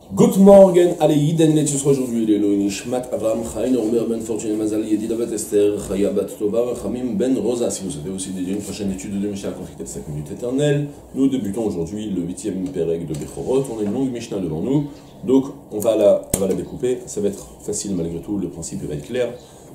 Good morning, allez, Yiden Letchus aujourd'hui, les Nishmat, Avram, Chaim, Robert Ben Fortune, Mazal, Yedid, Abat Esther, Chaya, Bat Tobar, Chamim, Ben Rosa. Si vous avez aussi dédié une prochaine étude de Mishnah conflictée de 5 minutes éternelles, nous débutons aujourd'hui le 8e Pérec de Bechorot. On a une longue Mishnah devant nous, donc on va la découper. Ça va être facile malgré tout, le principe va être clair.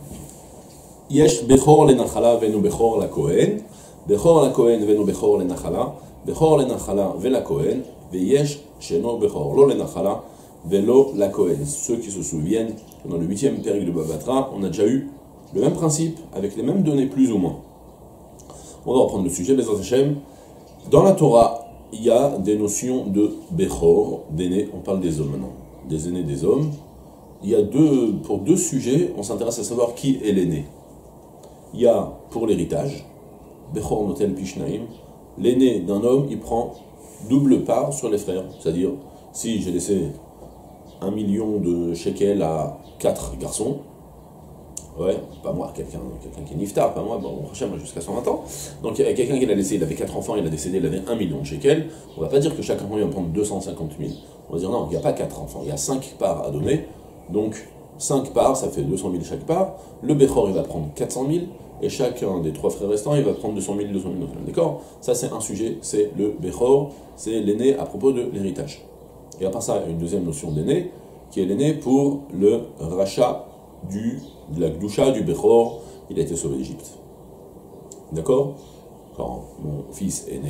Yesh Bechor le Nachala, Venu Bechor la Kohen, Bechor la Kohen, Venu Bechor le Nachala, Bechor le Nachala, Ve la Kohen, Veyesh Sheno Bechor, Lo le Nachala, Velo la Kohen. Ceux qui se souviennent, dans le 8e Pérec de Bava Batra, on a déjà eu le même principe, avec les mêmes données plus ou moins. On va reprendre le sujet, Bezrat Hashem. Dans la Torah, il y a des notions de Bechor, d'aînés, on parle des hommes maintenant, des aînés des hommes. Il y a pour deux sujets, on s'intéresse à savoir qui est l'aîné. Il y a pour l'héritage, Bechor Notel Pishnaim, l'aîné d'un homme, il prend double part sur les frères. C'est-à-dire, si j'ai laissé 1 million de shekels à 4 garçons, ouais, pas moi, quelqu'un qui est niftar, pas moi, bon, moi jusqu'à 120 ans, donc il y a quelqu'un qui l'a laissé, il avait 4 enfants, il a décédé, il avait 1 million de shekels, on va pas dire que chaque enfant il va prendre 250 000, on va dire non, il n'y a pas 4 enfants, il y a 5 parts à donner, donc 5 parts, ça fait 200 000 chaque part, le Bechor il va prendre 400 000, et chacun des 3 frères restants, il va prendre 200 000, d'accord? Ça c'est un sujet, c'est le Bechor, c'est l'aîné à propos de l'héritage. Et à part ça, une deuxième notion d'aîné, qui est l'aîné pour le rachat de la Gdusha du Bechor, il a été sauvé d'Égypte. D'accord? Quand mon fils est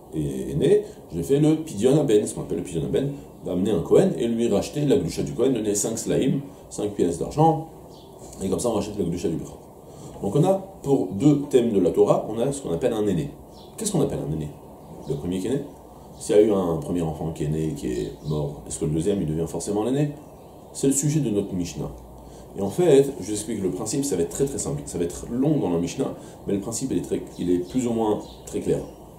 né, j'ai fait le Pidyon Aben, ce qu'on appelle le Pidyon Aben, va amener un Kohen et lui racheter la Gdusha du Kohen, donner 5 slaïm, 5 pièces d'argent, et comme ça on rachète la Gdusha du Bechor. Donc on a, pour deux thèmes de la Torah, on a ce qu'on appelle un aîné. Qu'est-ce qu'on appelle un aîné? Le premier qui est né? S'il y a eu un premier enfant qui est né, qui est mort, est-ce que le deuxième, il devient forcément l'aîné? C'est le sujet de notre Mishnah. Et en fait, je vous explique le principe, ça va être très très simple. Ça va être long dans la Mishnah, mais le principe, il est plus ou moins très clair.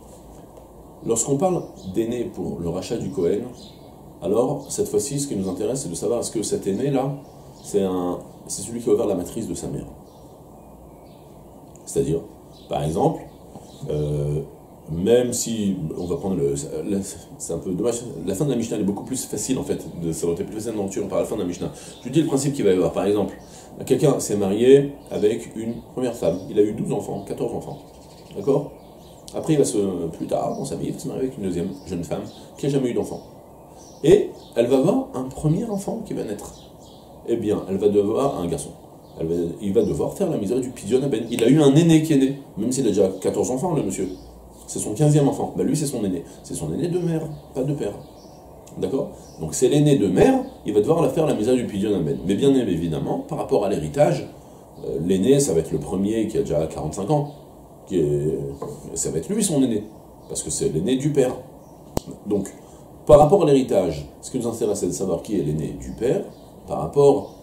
Lorsqu'on parle d'aîné pour le rachat du Kohen, alors, cette fois-ci, ce qui nous intéresse, c'est de savoir est-ce que cet aîné-là, c'est celui qui a ouvert la matrice de sa mère. C'est-à-dire, par exemple, même si, on va prendre c'est un peu dommage, la fin de la Mishnah est beaucoup plus facile en fait, ça aurait été plus facile d'en par la fin de la Mishnah. Je vous dis le principe qu'il va y avoir, par exemple, quelqu'un s'est marié avec une première femme, il a eu 12 enfants, 14 enfants, d'accord? Après plus tard, dans sa vie, il va se marier avec une deuxième jeune femme qui n'a jamais eu d'enfant. Et elle va avoir un premier enfant qui va naître. Eh bien, elle va devoir, un garçon, il va devoir faire la misère du Pidyon Aben. Il a eu un aîné qui est né, même s'il a déjà 14 enfants, le monsieur. C'est son 15e enfant. Ben lui, c'est son aîné. C'est son aîné de mère, pas de père. D'accord? Donc c'est l'aîné de mère, il va devoir faire la misère du Pidyon Aben. Mais bien évidemment, par rapport à l'héritage, l'aîné, ça va être le premier qui a déjà 45 ans. Ça va être lui son aîné. Parce que c'est l'aîné du père. Donc, par rapport à l'héritage, ce qui nous intéresse, c'est de savoir qui est l'aîné du père, par rapport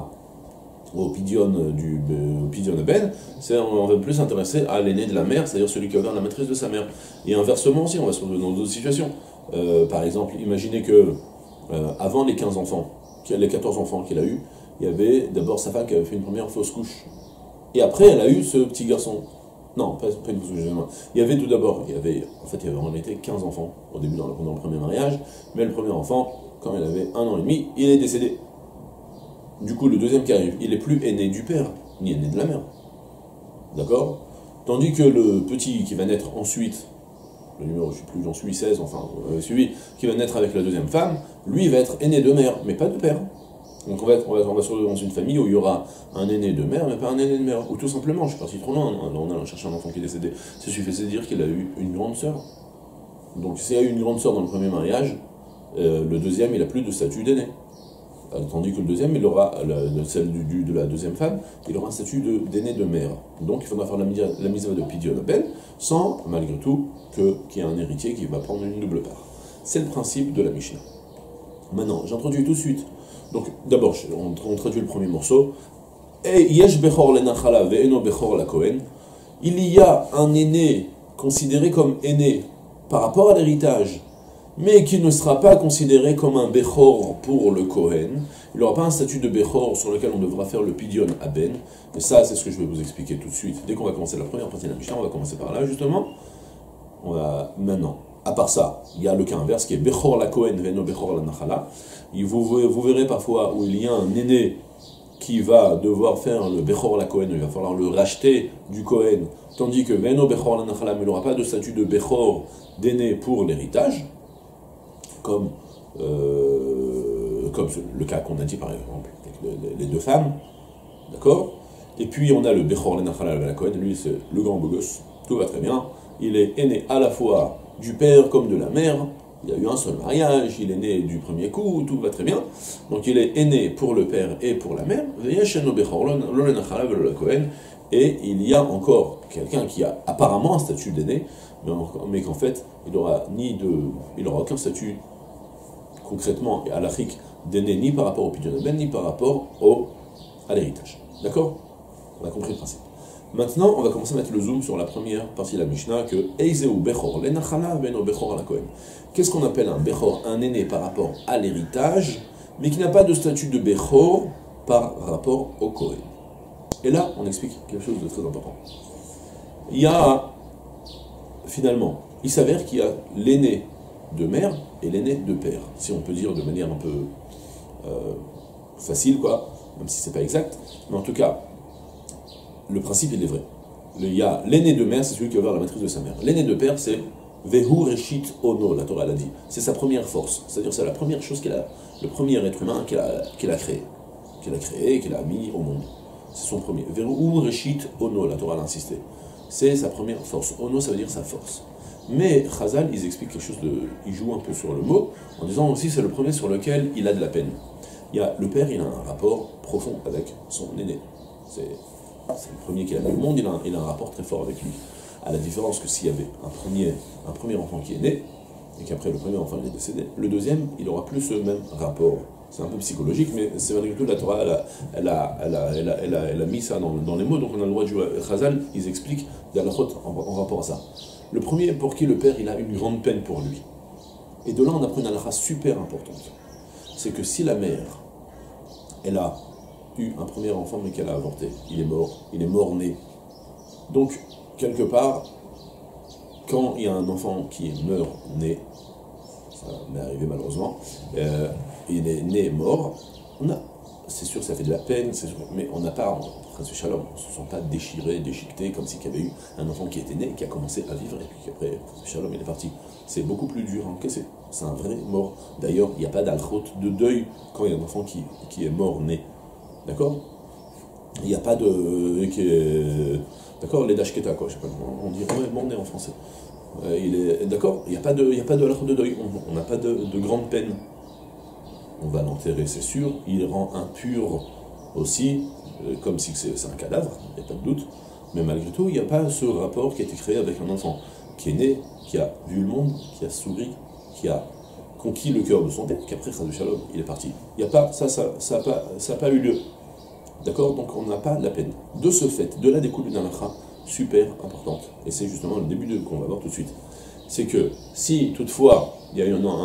au Pidyon Aben, on va plus s'intéresser à l'aîné de la mère, c'est-à-dire celui qui a ouvert la matrice de sa mère. Et inversement aussi, on va se retrouver dans d'autres situations. Par exemple, imaginez que avant les 15 enfants, les 14 enfants qu'il a eu, il y avait d'abord sa femme qui avait fait une première fausse couche. Et après, elle a eu ce petit garçon. Non, pas une fausse couche, excusez-moi. Il y avait tout d'abord, il y avait en été 15 enfants au début dans le premier mariage, mais le premier enfant, quand il avait 1 an et demi, il est décédé. Du coup, le deuxième qui arrive, il n'est plus aîné du père, ni aîné de la mère. D'accord? Tandis que le petit qui va naître ensuite, le numéro, je ne sais plus, j'en suis 16, enfin, celui qui va naître avec la deuxième femme, lui, il va être aîné de mère, mais pas de père. Donc on va se retrouver dans une famille où il y aura un aîné de mère, mais pas un aîné de mère. Ou tout simplement, je suis parti trop loin, on a cherché un enfant qui est décédé. Ça suffisait de dire qu'il a eu une grande sœur. Donc s'il y a eu une grande sœur dans le premier mariage, le deuxième, il n'a plus de statut d'aîné. Tandis que le deuxième, il aura, celle de la deuxième femme, il aura un statut d'aîné de mère. Donc il faudra faire la misva de Pidyon Aben, sans, malgré tout, qu'il y ait un héritier qui va prendre une double part. C'est le principe de la Mishnah. Maintenant, j'introduis tout de suite. Donc d'abord, on traduit le premier morceau. Yesh Bechor le Nachala ve'eno Bechor la Kohen. Il y a un aîné considéré comme aîné par rapport à l'héritage, mais qui ne sera pas considéré comme un Bechor pour le Kohen. Il n'aura pas un statut de Bechor sur lequel on devra faire le Pidyon Aben. Et ça, c'est ce que je vais vous expliquer tout de suite. Dès qu'on va commencer la première partie de la Mishnah, on va commencer par là, justement. On va maintenant à part ça, il y a le cas inverse qui est Bechor la Kohen veno Bechor la Nachala. Vous verrez parfois où il y a un aîné qui va devoir faire le Bechor la Kohen, il va falloir le racheter du Kohen, tandis que veno Bechor la Nachala, mais il n'aura pas de statut de Bechor d'aîné pour l'héritage, comme le cas qu'on a dit par exemple avec les deux femmes, d'accord. Et puis on a le Bechor la Nachala la Kohen, lui c'est le grand beau gosse, tout va très bien, il est aîné à la fois du père comme de la mère, il y a eu un seul mariage, il est né du premier coup, tout va très bien, donc il est aîné pour le père et pour la mère, et il y a encore quelqu'un qui a apparemment un statut d'aîné, mais qu'en fait il aura aucun statut concrètement et halachique d'aîné ni par rapport au pidyon ben ni par rapport à l'héritage. D'accord? On a compris le principe. Maintenant, on va commencer à mettre le zoom sur la première partie de la Mishnah, que Eizeu Bechor, l'Enachala, Beno Bechor à la Kohen. Qu'est-ce qu'on appelle un Bechor? Un aîné par rapport à l'héritage, mais qui n'a pas de statut de Bechor par rapport au Kohen. Et là, on explique quelque chose de très important. Il y a, finalement, il s'avère qu'il y a l'aîné de mère et l'aîné de père, si on peut dire de manière un peu facile, quoi, même si c'est pas exact, mais en tout cas, le principe il est vrai. Il y a l'aîné de mère, c'est celui qui va avoir la maîtrise de sa mère. L'aîné de père, c'est Vehu Reshit Ono, la Torah l'a dit. C'est sa première force, c'est-à-dire c'est la première chose le premier être humain qu'il a créé, qu'il a mis au monde. C'est son premier. Vehu Reshit Ono, la Torah l'a insisté. C'est sa première force. Ono, ça veut dire sa force. Mais Chazal, ils expliquent quelque chose ils jouent un peu sur le mot, en disant aussi c'est le premier sur lequel il a de la peine. Le père, il a un rapport profond avec son aîné. C'est le premier qu'il a mis au monde, il a un rapport très fort avec lui. À la différence que s'il y avait un premier enfant qui est né, et qu'après le premier enfant est décédé, le deuxième, il n'aura plus ce même rapport. C'est un peu psychologique, mais c'est malgré tout la Torah, elle a mis ça dans les mots, donc on a le droit de jouer. Chazal, ils expliquent d'Alachot en rapport à ça. Le premier, pour qui le père, il a une grande peine pour lui. Et de là, on apprend une halakha super importante. C'est que si la mère, elle a eu un premier enfant mais qu'elle a avorté, il est mort né. Donc, quelque part, quand il y a un enfant qui meurt né, ça m'est arrivé malheureusement, il est né mort, c'est sûr ça fait de la peine, mais on n'a pas, on ne se sent pas déchiré, déchiqueté, comme s'il y avait eu un enfant qui était né, qui a commencé à vivre, et puis qu'après, Shalom, il est parti. C'est beaucoup plus dur à encaisser, c'est un vrai mort. D'ailleurs, il n'y a pas d'alchot de deuil quand il y a un enfant qui est mort né. D'accord? Il n'y a pas de... D'accord? Les dashketa, quoi, je sais pas comment on dit, mort-né en français. D'accord? Il n'y a pas de alchot de deuil, on n'a pas de grande peine. On va l'enterrer, c'est sûr, il rend impur aussi, comme si c'est un cadavre, il n'y a pas de doute, mais malgré tout, il n'y a pas ce rapport qui a été créé avec un enfant qui est né, qui a vu le monde, qui a souri, qui a conquis le cœur de son père, qu'après, Chas Shalom, il est parti. Il n'y a pas, ça n'a pas eu lieu. D'accord? Donc on n'a pas la peine. De ce fait, de là découle une halakha super importante, et c'est justement le début qu'on va voir tout de suite. C'est que si toutefois il y a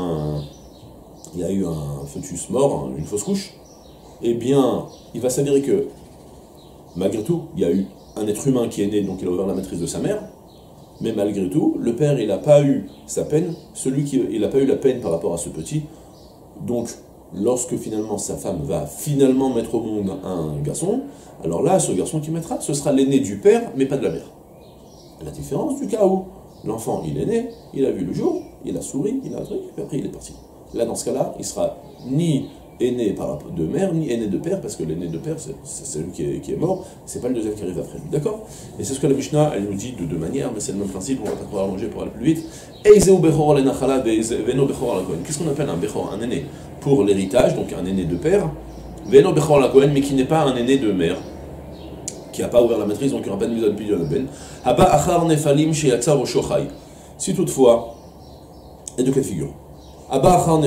eu un fœtus mort, une fausse couche, eh bien, il va s'avérer que, malgré tout, il y a eu un être humain qui est né, donc il a ouvert la maîtrise de sa mère, mais malgré tout, le père, il n'a pas eu sa peine, il n'a pas eu la peine par rapport à ce petit, donc, lorsque finalement sa femme va finalement mettre au monde un garçon, alors là, ce garçon qui mettra, ce sera l'aîné du père, mais pas de la mère. La différence du cas où l'enfant, il est né, il a vu le jour, il a souri, il a un truc, et après il est parti. Là, dans ce cas-là, il sera ni aîné de mère, ni aîné de père, parce que l'aîné de père, c'est celui qui est mort, c'est pas le deuxième qui arrive après lui. D'accord? Et c'est ce que la Mishnah, elle nous dit de deux manières, mais c'est le même principe, on va pas trop allonger pour aller plus vite. Qu'est-ce qu'on appelle un bechor, un aîné pour l'héritage, donc un aîné de père, mais qui n'est pas un aîné de mère, qui n'a pas ouvert la maîtrise, donc il n'y aura pas de mise à pied de la peine. Si toutefois, et de quelle figure? Je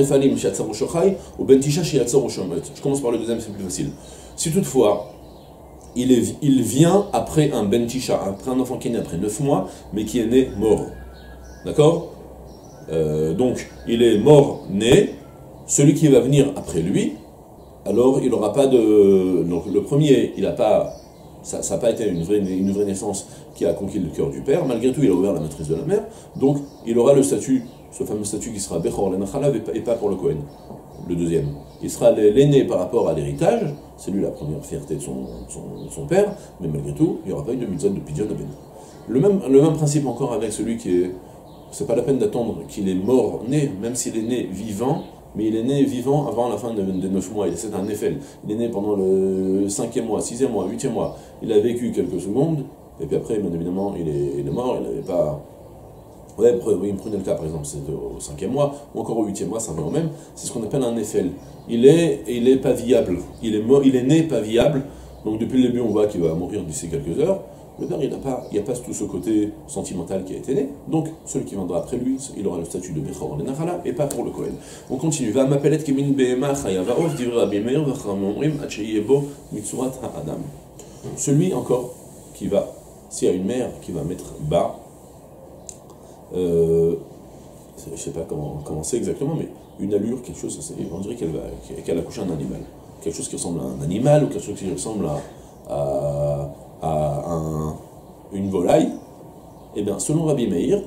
commence par le deuxième, c'est plus facile. Si toutefois, il vient après un bentisha, après un enfant qui est né après 9 mois, mais qui est né mort. D'accord? Donc, il est mort-né, celui qui va venir après lui, alors il n'aura pas de... Donc le premier, il n'a pas... Ça n'a pas été une vraie naissance qui a conquis le cœur du père, malgré tout il a ouvert la maîtrise de la mère, donc il aura le statut ce fameux statut qui sera Bechor Lenachalav et pas pour le Kohen, le deuxième. Il sera l'aîné par rapport à l'héritage, c'est lui la première fierté de son père, mais malgré tout, il n'y aura pas eu de mitzvah de Pidyon Aben. Le même principe encore avec celui qui est. C'est pas la peine d'attendre qu'il est mort-né, même s'il est né vivant, mais il est né vivant avant la fin des 9 mois. C'est un Néphel. Il est né pendant le 5e mois, 6e mois, 8e mois. Il a vécu quelques secondes, et puis après, bien évidemment, il est mort. Il n'avait pas. Ouais, il me prenait le cas, par exemple, c'est au 5e mois, ou encore au 8e mois, ça revient au même. C'est ce qu'on appelle un Néphel. Il est pas viable. Il est né pas viable. Donc depuis le début, on voit qu'il va mourir d'ici quelques heures. Le père, il n'y a pas tout ce côté sentimental qui a été né, donc celui qui viendra après lui, il aura le statut de Bechor Lenachala et pas pour le Kohen. On continue. Va m'appeler Kemin Behema Chayavaov, Divra Abimeir, Vachamomrim, Acheyebo, Mitsurat Ha'adam. Celui encore qui va, s'il y a une mère qui va mettre bas, je ne sais pas comment c'est exactement, mais une allure, quelque chose, on dirait qu'elle a couché un animal. Quelque chose qui ressemble à un animal ou quelque chose qui ressemble à une volaille, et bien selon Rabbi Meir,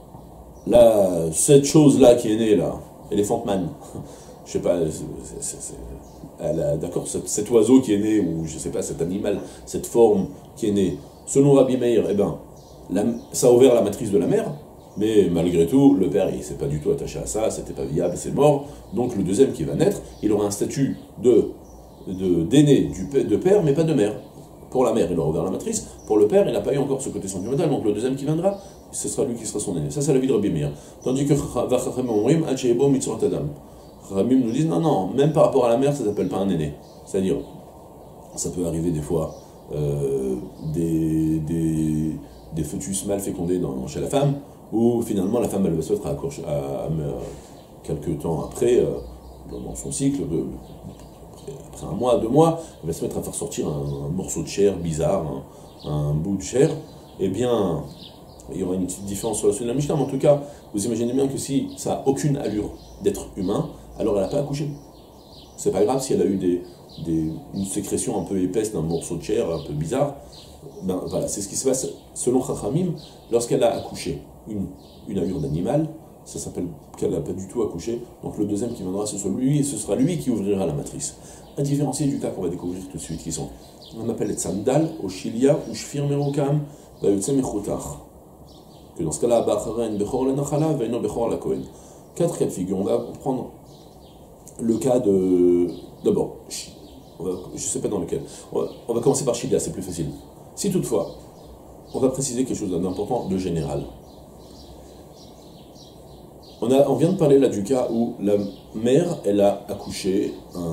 cette chose-là qui est née là, Elephant Man, je sais pas, d'accord, cet oiseau qui est né, ou je sais pas, cet animal, cette forme qui est née, selon Rabbi Meir, eh ben, ça a ouvert la matrice de la mère, mais malgré tout, le père il s'est pas du tout attaché à ça, c'était pas viable, c'est mort, donc le deuxième qui va naître, il aura un statut d'aîné de père, mais pas de mère. Pour la mère, il aura ouvert la matrice. Pour le père, il n'a pas eu encore ce côté sentimental. Donc le deuxième qui viendra, ce sera lui qui sera son aîné. Ça, c'est la vie de Rabbi Meir. Tandis que Chachamim nous disent non, même par rapport à la mère, ça ne s'appelle pas un aîné. C'est-à-dire, ça peut arriver des fois des fœtus mal fécondés chez la femme, où finalement la femme elle va se mettre à quelques temps après, dans son cycle. Après 1 mois, 2 mois, elle va se mettre à faire sortir un morceau de chair bizarre, un bout de chair, eh bien, il y aura une petite différence sur la suite de la Mishnah, mais en tout cas, vous imaginez bien que si ça n'a aucune allure d'être humain, alors elle n'a pas accouché. C'est pas grave si elle a eu une sécrétion un peu épaisse d'un morceau de chair un peu bizarre. Ben voilà, c'est ce qui se passe selon Chachamim, lorsqu'elle a accouché une allure d'animal, ça s'appelle qu'elle n'a pas du tout accouché, donc le deuxième qui viendra, ce sera lui qui ouvrira la matrice. À différencier du cas qu'on va découvrir tout de suite, qui sont, on appelle les Tzandal, Oshilia, ou Shfir Merokam, Bayotse Mechotar. Que dans ce cas-là, Bacharen, Bechor Lenachala, Veino Bechor la Kohen. 4 cas de figure. On va prendre le cas de. D'abord, je ne sais pas dans lequel. On va commencer par Shilia, c'est plus facile. Si toutefois, on va préciser quelque chose d'important, de général. On vient de parler là du cas où la mère, elle a accouché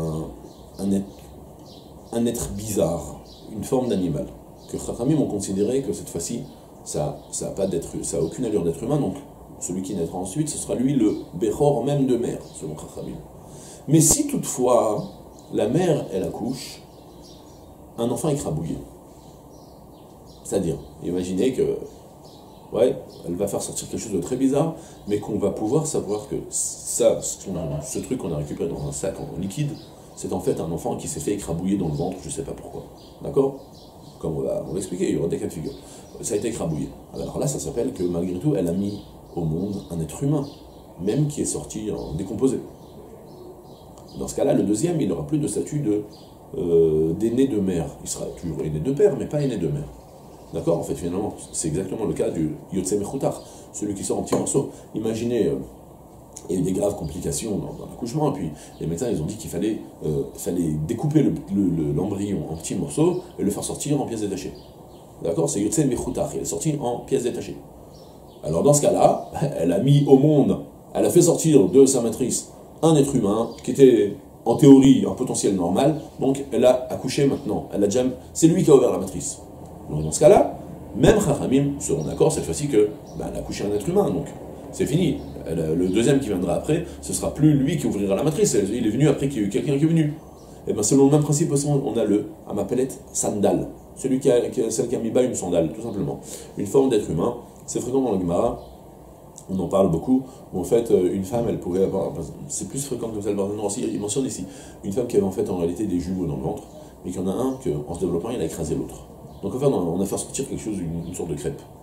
un être bizarre, une forme d'animal, que Chachamim ont considéré que cette fois-ci, ça a aucune allure d'être humain, donc celui qui naîtra ensuite, ce sera lui le Bechor même de mère, selon Chachamim. Mais si toutefois, la mère, elle accouche, un enfant écrabouillé, c'est-à-dire, imaginez que elle va faire sortir quelque chose de très bizarre, mais qu'on va pouvoir savoir que ce truc qu'on a récupéré dans un sac en liquide, c'est en fait un enfant qui s'est fait écrabouiller dans le ventre, je ne sais pas pourquoi. D'accord? Comme on va expliquer, il y aura des cas de figure. Ça a été écrabouillé. Alors là, ça s'appelle que malgré tout, elle a mis au monde un être humain, même qui est sorti en décomposé. Dans ce cas-là, le deuxième, il n'aura plus de statut d'aîné de mère. Il sera toujours aîné de père, mais pas aîné de mère. D'accord? En fait, finalement, c'est exactement le cas du Yotse Mechutar, celui qui sort en petits morceaux. Imaginez, il y a eu des graves complications dans l'accouchement, et puis les médecins, ils ont dit qu'il fallait découper l'embryon en petits morceaux et le faire sortir en pièces détachées. D'accord? C'est Yotse Mechutar, il est sorti en pièces détachées. Alors dans ce cas-là, elle a mis au monde, elle a fait sortir de sa matrice un être humain qui était en théorie un potentiel normal, donc elle a accouché maintenant. C'est lui qui a ouvert la matrice. Donc dans ce cas-là, même Chachamim seront d'accord cette fois-ci que elle a accouché un être humain, donc c'est fini. Le deuxième qui viendra après, ce sera plus lui qui ouvrira la matrice, il est venu après qu'il y a eu quelqu'un qui est venu. Et bien selon le même principe aussi, on a le Amapelet Sandal, celle qui a mis bas une sandale, tout simplement. Une forme d'être humain, c'est fréquent dans le Gemara, on en parle beaucoup, où en fait une femme elle pouvait avoir, c'est plus fréquent que ça le Barzanor aussi, il mentionne ici, une femme qui avait en fait en réalité des jumeaux dans le ventre, mais qu'il y en a un qu'en se développant il a écrasé l'autre. Donc en fait on a fait sortir quelque chose, une sorte de crêpe.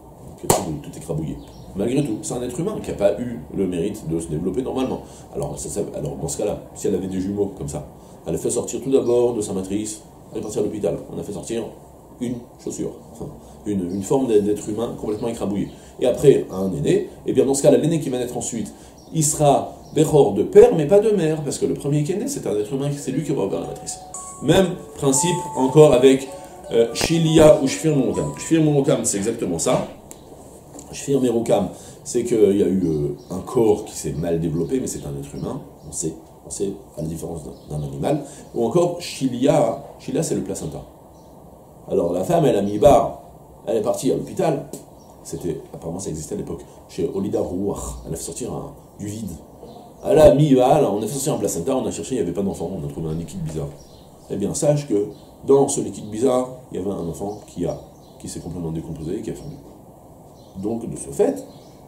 que tout écrabouillé. Malgré tout, c'est un être humain qui n'a pas eu le mérite de se développer normalement. Alors, alors dans ce cas-là, si elle avait des jumeaux comme ça, elle a fait sortir tout d'abord de sa matrice, elle est partie à l'hôpital, on a fait sortir une chaussure, enfin, une forme d'être humain complètement écrabouillé. Et après, un aîné, et bien dans ce cas-là, l'aîné qui va naître ensuite, il sera Bechor de père, mais pas de mère, parce que le premier qui est né, c'est un être humain, c'est lui qui va ouvrir la matrice. Même principe encore avec Shilia ou Shfir Morokam. Shfir Morokam, c'est exactement ça. Shfir Morokam, c'est qu'il y a eu un corps qui s'est mal développé, mais c'est un être humain, on sait à la différence d'un animal. Ou encore Shilia, Shilia c'est le placenta. Alors la femme, elle a mis barre, elle est partie à l'hôpital, apparemment ça existait à l'époque, chez Olida Rouach, elle a fait sortir du vide. Elle a mis balle, on a fait sortir un placenta, on a cherché, il n'y avait pas d'enfant, on a trouvé un liquide bizarre. Eh bien, sache que dans ce liquide bizarre, il y avait un enfant qui s'est complètement décomposé et qui a fondu. Donc, de ce fait,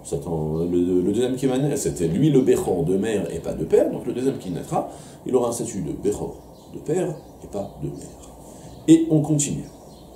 le deuxième qui va naître, c'était lui le Bechor de mère et pas de père, donc le deuxième qui naîtra, il aura un statut de Bechor de père et pas de mère. Et on continue.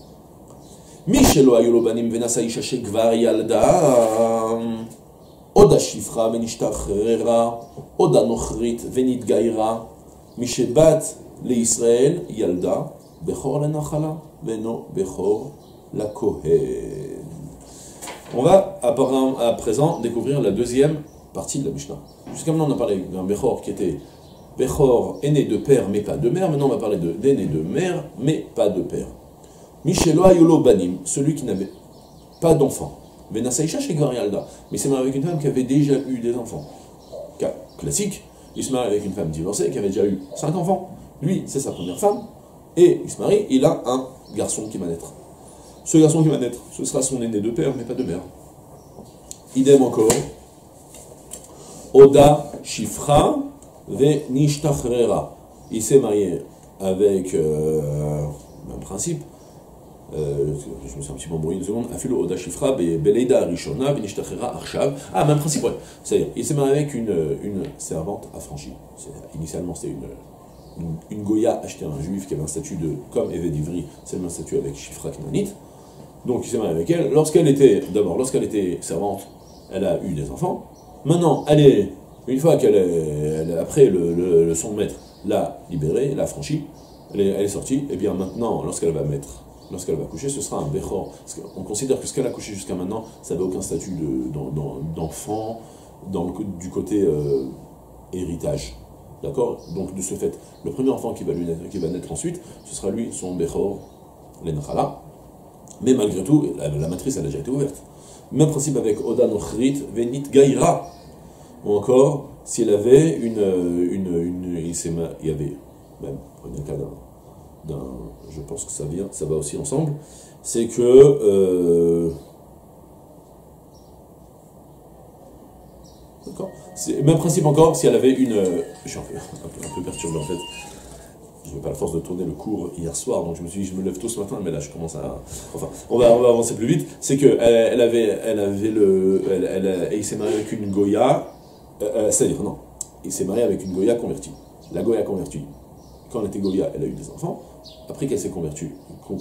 Michelo ayolo banim venasa isha shekvar yalda oda shifra venishtachrera oda nochrit venitgaira mishebat leIsraël yalda bechor lenachala veno bechor la kohen. On va à présent découvrir la deuxième partie de la Mishnah. Jusqu'à maintenant on a parlé d'un bechor qui était bechor aîné de père mais pas de mère. Maintenant on va parler d'aîné de mère mais pas de père. Michelo ayolo banim, celui qui n'avait pas d'enfant. Venasaïcha chez Garialda, mais il s'est marié avec une femme qui avait déjà eu des enfants. Cas classique, il se marie avec une femme divorcée qui avait déjà eu 5 enfants. Lui, c'est sa première femme, et il se marie, il a un garçon qui va naître. Ce garçon qui va naître, ce sera son aîné de père, mais pas de mère. Idem encore. Oda Shifra ve Nishtachrera. Il s'est marié avec un principe. Je me suis un petit peu embrouillé une seconde. Afilo Oda Shifra Beleida Rishona Venishtachera Arshav. Ah, même principe, ouais. C'est-à-dire, il s'est marié avec une servante affranchie. Initialement, c'était une Goya achetée à un juif qui avait un statut de, comme Eved Ivri, c'est le même statut avec Shifra Knanit. Donc il s'est marié avec elle. Lorsqu'elle était servante, elle a eu des enfants. Maintenant, une fois après son maître l'a libérée, l'a affranchie, elle est sortie, et bien maintenant, lorsqu'elle va coucher, ce sera un Bechor. On considère que ce qu'elle a couché jusqu'à maintenant, ça n'avait aucun statut d'enfant du côté héritage. D'accord? Donc de ce fait, le premier enfant qui va naître ensuite, ce sera lui, son Bechor, l'Enchala. Mais malgré tout, la matrice, elle a déjà été ouverte. Même principe avec Oda Nochrit, Venit Gaïra. Ou encore, s'il avait il y avait, même, prenez le cas je pense que ça va aussi ensemble, c'est que, d'accord, même principe encore, si elle avait je suis un peu perturbé en fait, je n'ai pas la force de tourner le cours hier soir, donc je me suis dit, je me lève tôt ce matin, mais là je commence à... Enfin, on va avancer plus vite. C'est que il s'est marié avec une Goya, c'est-à-dire, non, il s'est marié avec une Goya convertie. La Goya convertie, quand elle était Goya, elle a eu des enfants. Après qu'elle s'est convertie,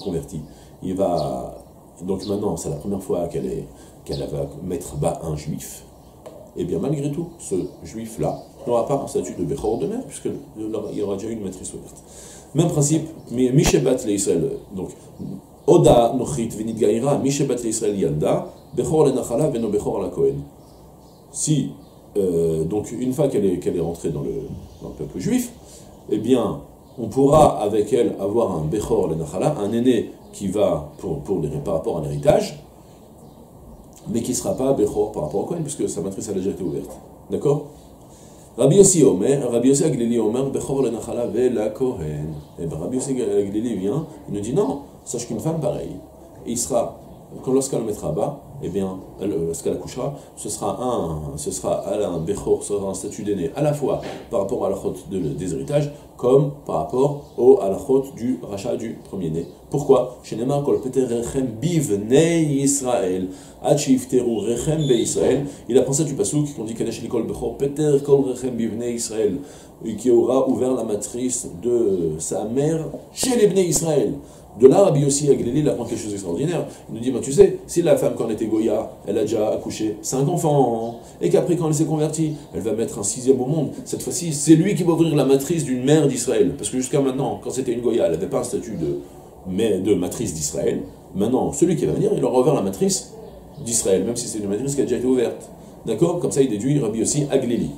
donc maintenant, c'est la première fois qu'elle va mettre bas un juif. Et bien malgré tout, ce juif-là n'aura pas un statut de Bechor de mère, puisqu'il aura déjà eu une matrice ouverte. Même principe, Mishebat l'Israël, donc, Oda Nochrit Venit Gaïra, Mishebat l'Israël Yalda, Bechor l'Enachala, Veno Bechor la Kohen. Si, donc, une fois qu'elle est rentrée dans le peuple juif, eh bien, on pourra avec elle avoir un Bechor l'Enachala, un aîné qui va par rapport à l'héritage, mais qui ne sera pas Bechor par rapport au Kohen, puisque sa matrice a déjà été ouverte. D'accord? Rabbi Yossi Aglili Omer, Bechor l'Enachala ve la Kohen. Et bien Rabbi Yossi Aglili vient, il nous dit non, sache qu'une femme pareille, et il sera, lorsqu'elle le mettra bas, eh bien, lorsqu'elle accouchera, ce sera un Bechor, ce sera un statut d'aîné, à la fois par rapport à la chôte des héritages, comme par rapport à la chôte du rachat du premier-né. Pourquoi? Chez Neymar, Kol Peter Rechem Bivnei Israël, Achifteru Rechem Be Israël. Il apprend ça du Passouk qu'on dit Kadesh Likol Bechor Peter Kol Rechem Bivnei Israël, qui aura ouvert la matrice de sa mère chez les Bnei Israël. De là, Rabbi Yossi Aglili, il apprend quelque chose d'extraordinaire. Il nous dit, tu sais, si la femme, quand elle était Goya, elle a déjà accouché 5 enfants, et qu'après, quand elle s'est convertie, elle va mettre un 6e au monde, cette fois-ci, c'est lui qui va ouvrir la matrice d'une mère d'Israël. Parce que jusqu'à maintenant, quand c'était une Goya, elle n'avait pas un statut de matrice d'Israël. Maintenant, celui qui va venir, il aura ouvert la matrice d'Israël, même si c'est une matrice qui a déjà été ouverte. D'accord? Comme ça, il déduit Rabbi Yossi Aglili.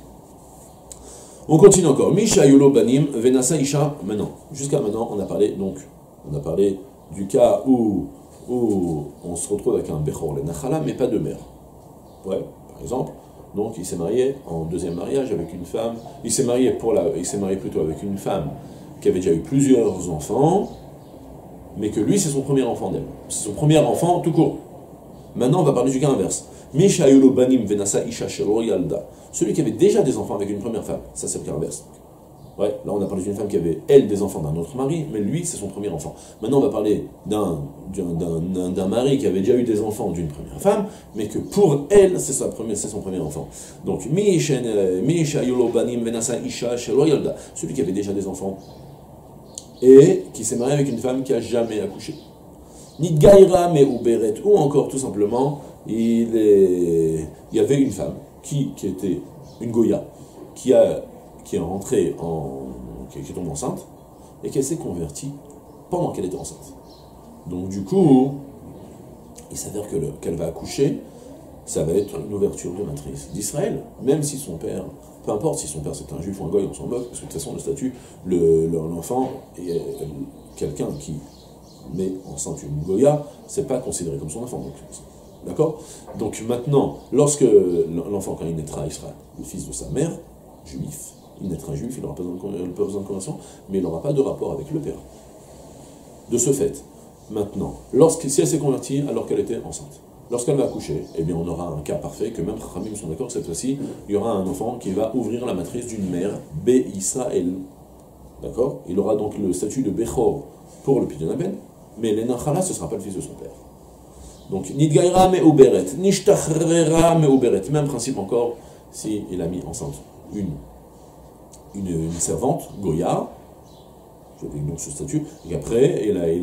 On continue encore. Misha Yulo Banim, Venasa Isha. Maintenant, jusqu'à maintenant, on a parlé du cas où on se retrouve avec un Bechor, le Nachala, mais pas de mère. Ouais, par exemple, donc il s'est marié en deuxième mariage avec une femme. Il s'est marié plutôt avec une femme qui avait déjà eu plusieurs enfants, mais que lui, c'est son premier enfant d'elle. C'est son premier enfant tout court. Maintenant, on va parler du cas inverse. Misha Yulo Banim, Venasa Isha Shelo Yalda. Celui qui avait déjà des enfants avec une première femme, ça c'est le cas inverse. Ouais, là on a parlé d'une femme qui avait, elle, des enfants d'un autre mari, mais lui, c'est son premier enfant. Maintenant on va parler d'un mari qui avait déjà eu des enfants d'une première femme, mais que pour elle, c'est son premier enfant. Donc, Misha Yulo Banim Venasa Isha Shelo Yalda. Celui qui avait déjà des enfants et qui s'est marié avec une femme qui n'a jamais accouché. Nidgaira me Uberet, ou encore tout simplement, il y avait une femme qui était une Goya, qui est rentrée qui est tombée enceinte, et qu'elle s'est convertie pendant qu'elle était enceinte. Donc du coup, il s'avère qu'elle va accoucher, ça va être une ouverture de matrice d'Israël, même si son père, peu importe si son père c'est un juif ou un goy, on s'en moque, parce que de toute façon le statut, l'enfant est quelqu'un qui met enceinte une Goya, c'est pas considéré comme son enfant. Donc, d'accord? Donc maintenant, lorsque l'enfant, quand il naîtra, il sera le fils de sa mère, juif. Il naîtra juif, il n'aura pas besoin de conversion, mais il n'aura pas de rapport avec le père. De ce fait, maintenant, si elle s'est convertie alors qu'elle était enceinte, lorsqu'elle va accoucher, eh bien on aura un cas parfait, que même Chachamim sont d'accord que cette fois-ci, il y aura un enfant qui va ouvrir la matrice d'une mère, Israël. D'accord? Il aura donc le statut de Bechor pour le Pidyon Ben, mais l'Enachala, ce ne sera pas le fils de son père. Donc, Nidgaira me Uberet, Nishtachrera me Uberet. Même principe encore, si il a mis enceinte une servante, Goya, j'avais donc ce statut, et après, il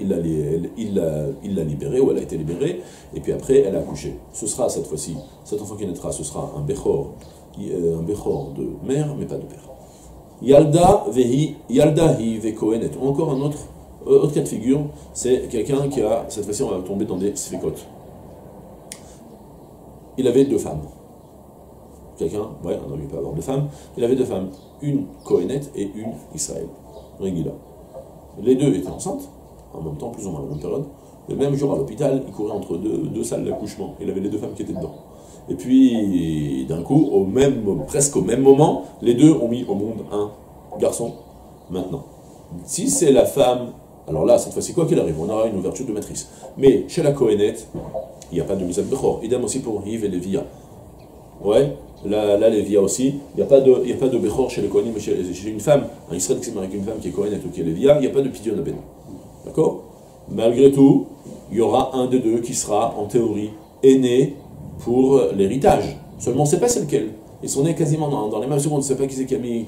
l'a libérée, ou elle a été libérée, et puis après, elle a accouché. Ce sera cette fois-ci, cet enfant qui naîtra, ce sera un Bechor de mère, mais pas de père. Yalda hi ve Kohenet, ou encore un autre cas de figure, c'est quelqu'un qui a, cette fois-ci on va tomber dans des sfikot. Il avait 2 femmes. Un homme il peut avoir 2 femmes. Il avait 2 femmes, une Kohenet et une Israël, Régila. Les 2 étaient enceintes, en même temps, plus ou moins à la même période. Le même jour à l'hôpital, il courait entre deux salles d'accouchement. Il avait les 2 femmes qui étaient dedans. Et puis, d'un coup, presque au même moment, les 2 ont mis au monde un garçon. Maintenant, si c'est la femme, alors là, cette fois-ci, quoi qu'il arrive, on aura une ouverture de matrice. Mais chez la Kohenet, il n'y a pas de mise à Bechor. Idem aussi pour Yves et Lévia. Ouais, là Lévia aussi, il n'y a pas de Bechor chez les Kohanim, mais chez une femme, un Israël qui s'est marié avec une femme qui est Kohenet ou qui est Lévia, il n'y a pas de Pidyon Ben. D'accord? Malgré tout, il y aura un des 2 qui sera, en théorie, aîné pour l'héritage. Seulement, on ne sait pas c'est lequel. Ils sont nés quasiment dans les mêmes secondes. On ne sait pas qui c'est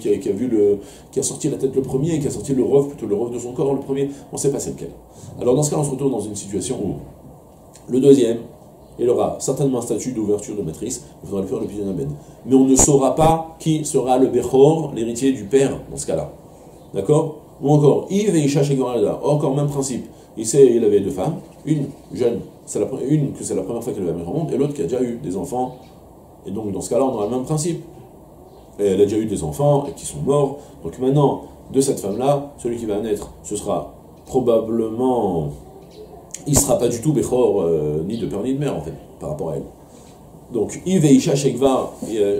qui a sorti la tête le premier et qui a sorti le rov, plutôt le rov de son corps le premier. On ne sait pas c'est lequel. Alors dans ce cas, on se retrouve dans une situation où le deuxième, il aura certainement un statut d'ouverture de matrice, il faudra le faire le Pidyon Ben. Mais on ne saura pas qui sera le Bechor, l'héritier du père, dans ce cas-là. D'accord? Ou encore, Yves et Isha Shegoralda, encore même principe. Il avait 2 femmes, une jeune, c'est la première fois qu'elle va mettre au monde, et l'autre qui a déjà eu des enfants. Et donc dans ce cas-là, on aura le même principe. Et elle a déjà eu des enfants et qui sont morts. Donc maintenant, de cette femme-là, celui qui va naître, ce sera probablement... Il ne sera pas du tout Bechor, ni de père ni de mère, en fait, par rapport à elle. Donc, Yves et Isha Shekvar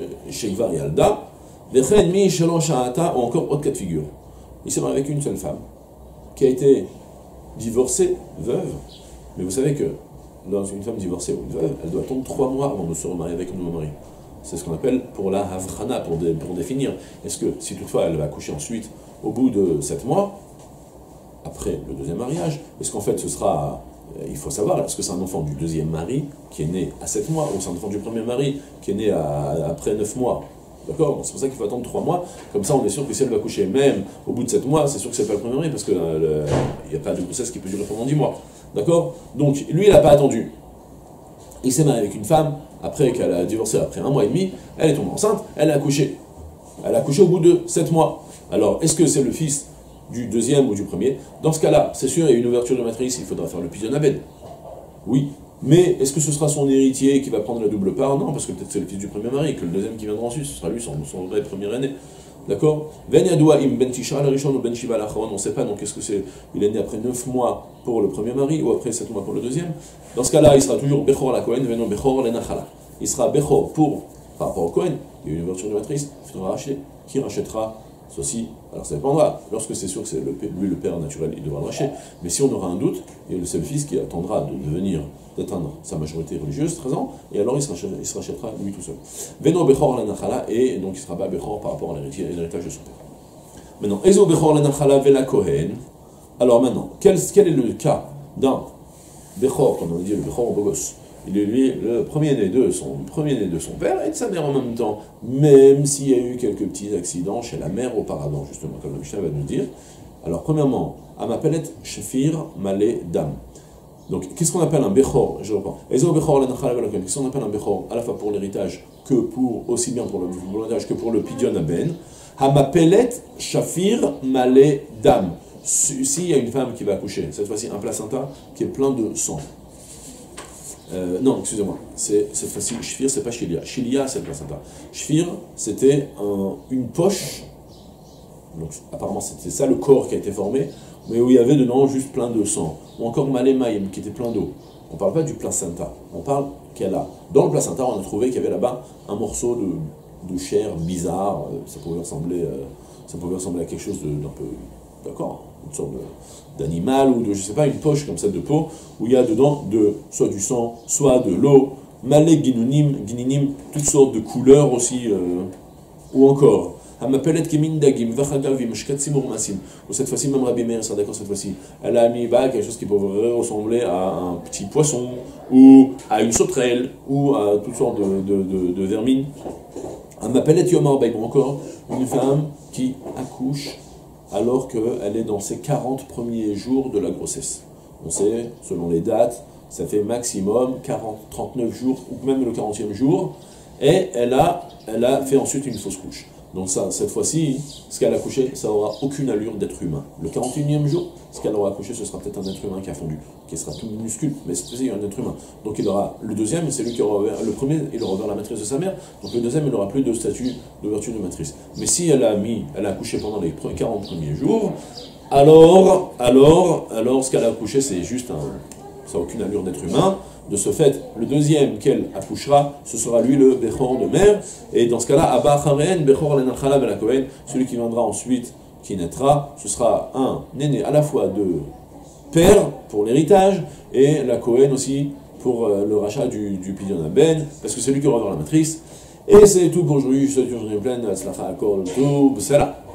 Yalda, Vechen mi Shalom Sha'ata, ou encore autre cas de figure. Il s'est marié avec une seule femme, qui a été divorcée, veuve. Mais vous savez que dans une femme divorcée ou une veuve, elle doit attendre 3 mois avant de se remarier avec un nouveau mari. C'est ce qu'on appelle pour la Havrana, pour définir. Est-ce que, si toutefois elle va accoucher ensuite, au bout de 7 mois, après le deuxième mariage, est-ce qu'en fait ce sera, il faut savoir, est-ce que c'est un enfant du deuxième mari qui est né à 7 mois, ou c'est un enfant du premier mari qui est né après 9 mois? D'accord? C'est pour ça qu'il faut attendre 3 mois, comme ça on est sûr que si elle va coucher, même au bout de 7 mois, c'est sûr que c'est pas le premier mari, parce qu'il n'y a pas de grossesse qui peut durer pendant 10 mois. D'accord? Donc lui, il n'a pas attendu. Il s'est marié avec une femme, après qu'elle a divorcé après 1 mois et demi, elle est tombée enceinte, elle a accouché. Elle a accouché au bout de 7 mois. Alors, est-ce que c'est le fils du deuxième ou du premier? Dans ce cas-là, c'est sûr, il y a une ouverture de matrice, il faudra faire le pidyon abed. Oui. Mais est-ce que ce sera son héritier qui va prendre la double part? Non, parce que peut-être c'est le fils du premier mari, que le deuxième qui viendra ensuite, ce sera lui, son vrai premier aîné. D'accord? On ne sait pas, donc est-ce que c'est. Il est né après 9 mois pour le premier mari ou après 7 mois pour le deuxième? Dans ce cas-là, il sera toujours Bechor la Kohen, Veno Bechor le Nachala. Il sera Bechor par rapport au Kohen, il y a une ouverture de matrice, il faudra racheter. Qui rachètera ceci? Alors ça dépendra. Lorsque c'est sûr que c'est lui le père naturel, il devra le racheter. Mais si on aura un doute, il y a le seul fils qui attendra d'atteindre sa majorité religieuse, 13 ans, et alors il se rachètera lui tout seul. Veno Bechor la Nachala, et donc il sera pas Bechor par rapport à l'héritage de son père. Maintenant, Ezo Bechor la Nachala Vela Kohen. Alors maintenant, quel est le cas d'un Bechor, comme on dit, le Bechor Bogos? Il est lui le premier-né de son père et de sa mère en même temps, même s'il y a eu quelques petits accidents chez la mère auparavant, justement, comme la Mishnah va nous dire. Alors, premièrement, Amapelet Shefir Malé Dam. Donc, qu'est-ce qu'on appelle un Bechor? Je reprends. Qu'est-ce qu'on appelle un Bechor, à la fois pour l'héritage, aussi bien pour l'héritage que pour le Pidyon Aben? Amapelet Shafir Malé Dam. S'il y a une femme qui va accoucher, cette fois-ci un placenta qui est plein de sang. Non, excusez-moi, cette fois-ci, Shfir, c'est pas Shilia. Shilia, c'est le placenta. Shfir, c'était une poche, donc apparemment c'était ça le corps qui a été formé, mais où il y avait dedans juste plein de sang. Ou encore Malémaïm, qui était plein d'eau. On ne parle pas du placenta, on parle qu'elle a. Dans le placenta, on a trouvé qu'il y avait là-bas un morceau de chair bizarre, ça pouvait ressembler à quelque chose d'un peu. D'accord? Une sorte d'animal ou de, je sais pas, une poche comme ça de peau où il y a dedans soit du sang, soit de l'eau, malé gininim, toutes sortes de couleurs aussi, ou encore. Ou cette fois-ci, même Rabbi Meir sera d'accord cette fois-ci. Elle a mis quelque chose qui pourrait ressembler à un petit poisson, ou à une sauterelle, ou à toutes sortes de vermines. Ou encore une femme qui accouche alors qu'elle est dans ses 40 premiers jours de la grossesse. On sait, selon les dates, ça fait maximum 39 jours, ou même le 40e jour, et elle a fait ensuite une fausse couche. Donc ça, cette fois-ci, ce qu'elle a accouché, ça n'aura aucune allure d'être humain. Le 41e jour, ce qu'elle aura accouché, ce sera peut-être un être humain qui a fondu, qui sera tout minuscule, mais cette fois-ci, il y a un être humain. Donc il aura le deuxième, c'est lui qui aura ouvert, le premier, il aura ouvert la matrice de sa mère, donc le deuxième, il n'aura plus de statut d'ouverture de matrice. Mais si elle a accouché pendant les 40 premiers jours, alors, ce qu'elle a accouché, c'est juste ça n'a aucune allure d'être humain. De ce fait, le deuxième qu'elle accouchera, ce sera lui le Bechor de mère. Et dans ce cas-là, Abba Charen, Bechor Lenachala Ben Kohen, celui qui viendra ensuite, qui naîtra, ce sera un aîné à la fois de père pour l'héritage et la Kohen aussi pour le rachat du Pidyon Ben, parce que c'est lui qui aura dans la matrice. Et c'est tout pour aujourd'hui. Je vous souhaite une journée pleine. Atzlacha Kol Tov, B'Sela.